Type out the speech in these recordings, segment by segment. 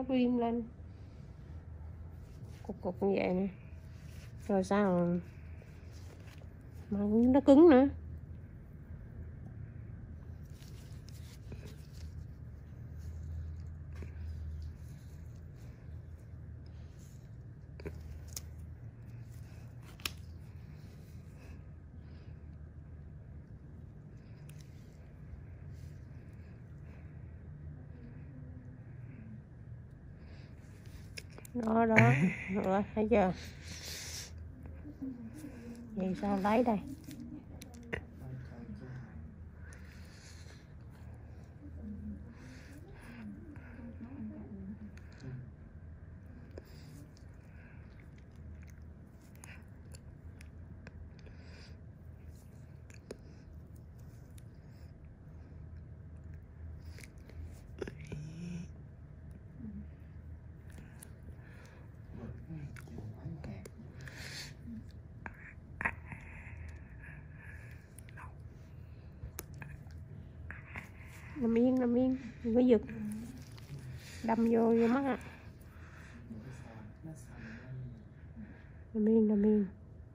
viêm lên cục cục như vậy nè. Rồi sao mà nó cứng nữa. Đó đó, rồi thấy chưa? Vậy sao lấy đây? Nằm yên, đừng có giật, đâm vô mắt à. Nằm yên.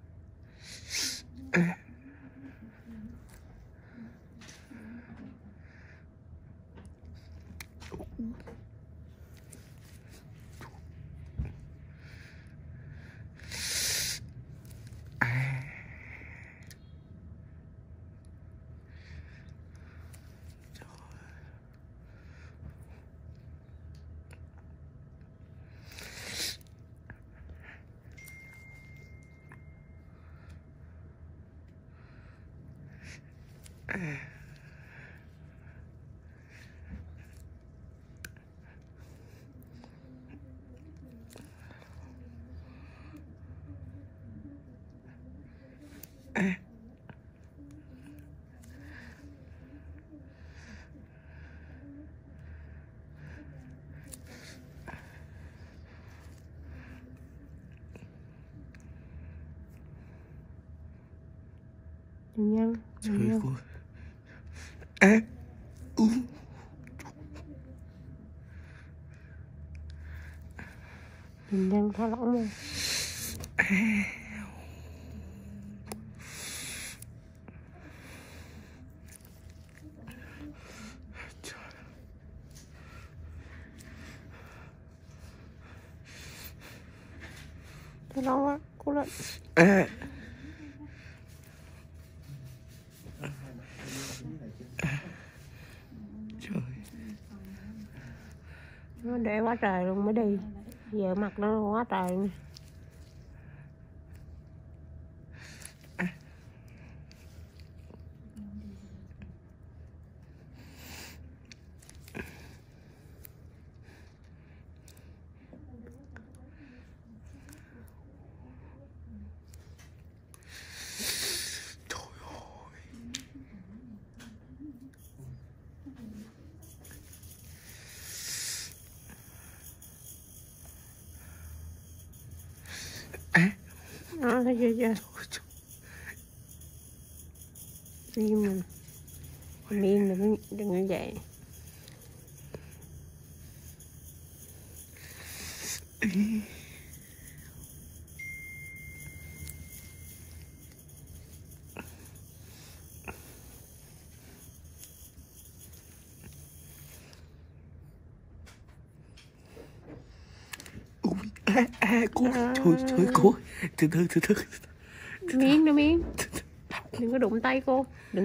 Nhân Trời ơi. Nhân thả lỏng luôn. Thả lỏng quá, cố lên. Trời. Nó để quá trời luôn mới đi. Giờ mặt nó quá trời nè. Đó, thấy chưa? Im mình. Im đừng như vậy. Cô, trời cô, từ từ. Miếng. Đừng có đụng tay cô.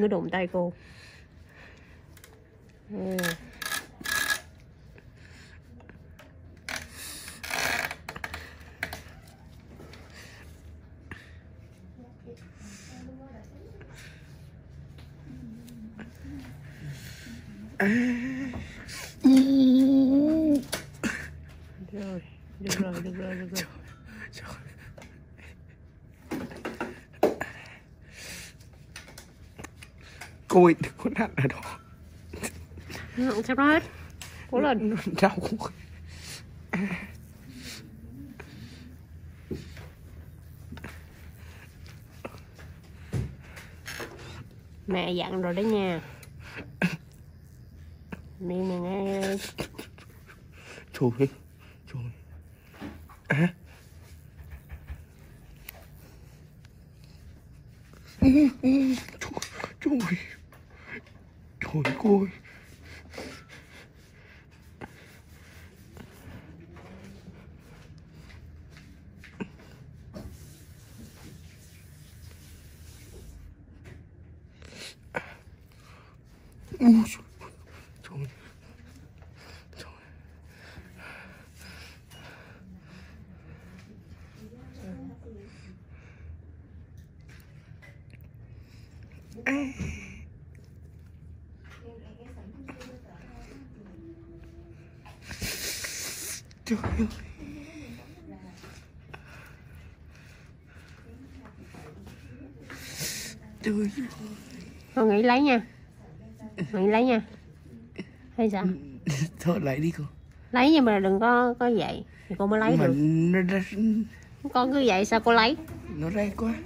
Được rồi. Cô ơi, đừng có nặn ở đó. Sao nó hết? Cố lên. Đau. Mẹ dặn rồi đó nha. Miệng này nghe. Trời ơi. Trời. À. Trời, trời. Trời cô ơi. Ui, trời. Trời. Trời ơi. Trời ơi. Con nghĩ lấy nha. Nghĩ lấy nha. Hay sao? Thôi lấy đi cô. Lấy nhưng mà đừng có vậy thì con mới lấy Mà được. Con cứ vậy sao cô lấy? nó ra quá.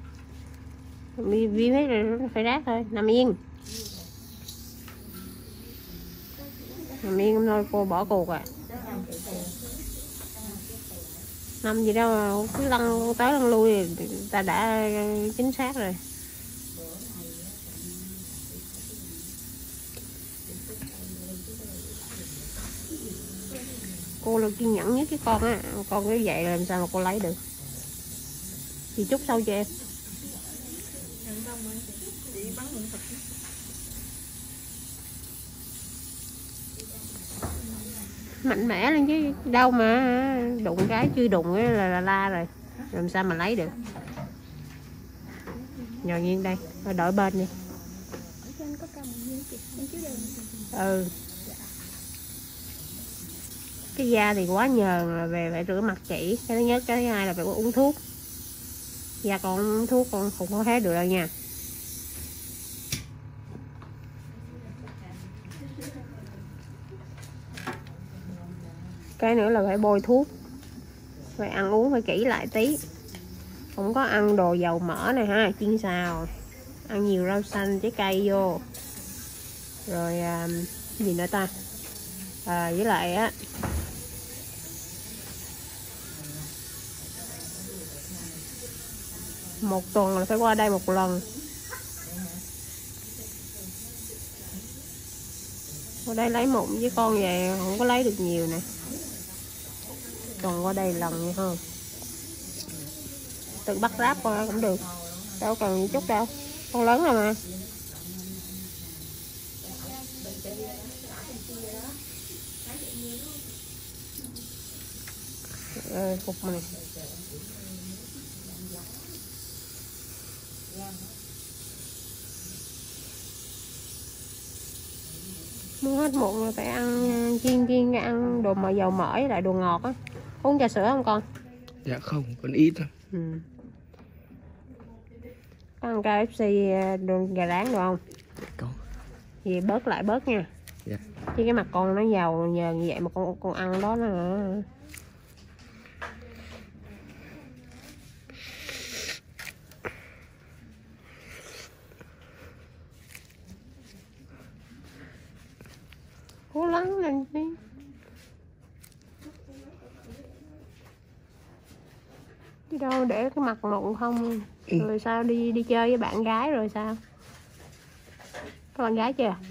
Vi thấy rồi nó phải rác thôi. Nằm yên. Nằm yên thôi cô bỏ cuộc à. Nằm gì đâu mà cứ lăn tới lăn lui thì ta đã chính xác rồi. Cô là kiên nhẫn nhất cái con á. Con cứ vậy làm sao mà cô lấy được. Thì chút sau cho em. Mạnh mẽ lên chứ đâu mà đụng cái chưa đụng là la rồi, làm sao mà lấy được. Nhồi nghiêng đây, đổi bên đi. Ừ, cái da thì quá nhờn là về phải rửa mặt kỹ, cái thứ nhất. Cái thứ hai là phải uống thuốc. Da con uống thuốc con không có hết được đâu nha. Cái nữa là phải bôi thuốc, phải ăn uống phải kỹ lại tí, không có ăn đồ dầu mỡ này ha, chiên xào, ăn nhiều rau xanh trái cây vô, rồi gì nữa ta, với lại á một tuần là phải qua đây một lần. Qua đây lấy mụn với con về không có lấy được nhiều nè, còn qua đây lần vậy hơn. Tự bắt ráp qua cũng được, đâu cần chút đâu, con lớn rồi mà. Phục này muốn hết mụn là phải ăn chiên ăn đồ mà dầu mỡ với lại đồ ngọt á. Uống trà sữa không con? Dạ không, còn ít thôi. Có ăn KFC đồ gà rán được không? Có. Thì bớt lại bớt nha. Dạ. Chứ cái mặt con nó dầu nhờ như vậy mà con ăn đó nó cố gắng lên đi. Chứ đâu để cái mặt nụ không. Rồi sao đi chơi với bạn gái rồi sao? Có bạn gái chưa?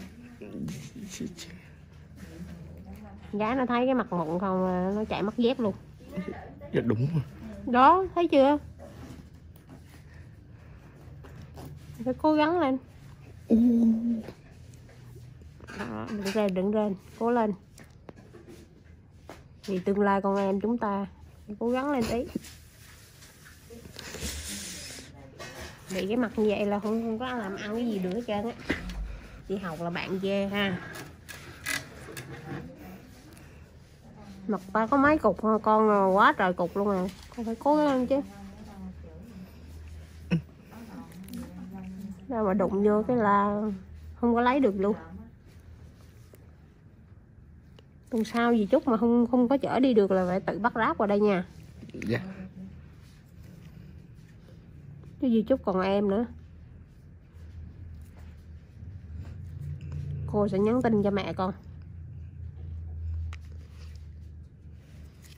Gái nó thấy cái mặt mụn không nó chạy mất dép luôn. Dạ đúng rồi. Đó, thấy chưa? Phải cố gắng lên. Đó, đừng rên, cố lên. Vì tương lai con em chúng ta phải cố gắng lên tí. Vì cái mặt như vậy là không có làm ăn cái gì được hết trơn á. Chị học là bạn chê ha. Mặt ta có mấy cục con quá trời cục luôn à. Con phải cố gắng chứ. Đâu mà đụng vô cái là không có lấy được luôn. Tuần sau gì chút mà không có chở đi được là phải tự bắt ráp qua đây nha. Dạ. Chứ gì chút còn em nữa. Cô sẽ nhắn tin cho mẹ con.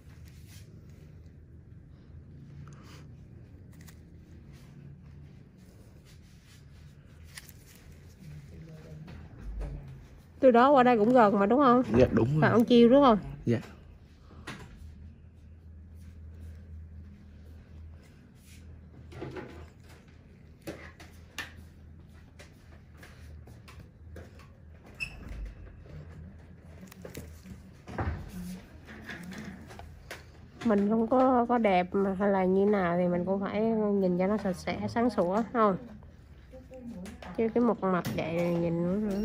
từ đó qua đây cũng gần mà đúng không? Dạ đúng Phạm rồi. Văn Chiêu đúng không? Dạ. Mình không có đẹp mà hay là như nào thì mình cũng phải nhìn cho nó sạch sẽ sáng sủa không, chứ cái một mặt vậy nhìn nó...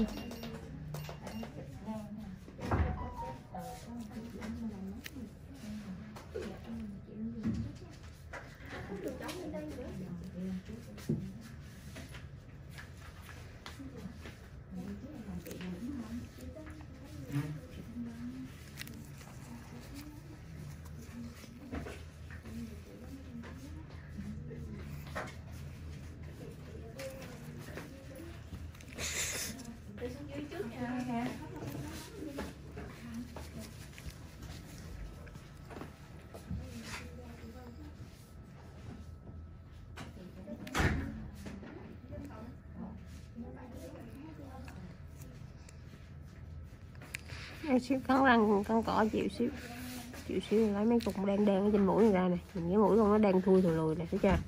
Em xíu cắn răng cắn cỏ chịu xíu lấy mấy cục đen đen ở trên mũi này ra này, nhìn cái mũi con nó đen thui thùi lùi này, thấy chưa?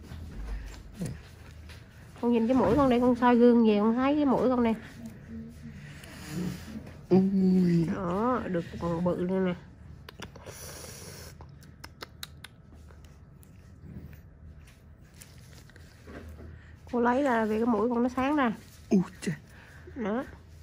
Con nhìn cái mũi con đây, con soi gương về con thấy cái mũi con đây. Đó, được còn bự nữa nè. Cô lấy ra vì cái mũi con nó sáng ra. Đó.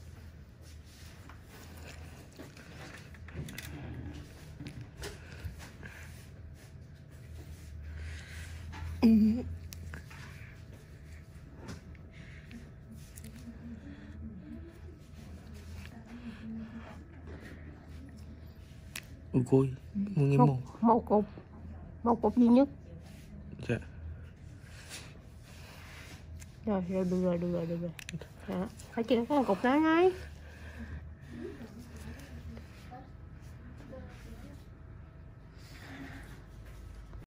Ôi cô ơi, muốn nghe một cục duy nhất. Dạ. Rồi được rồi. Đó. Phải chỉ có một cục đó ngay.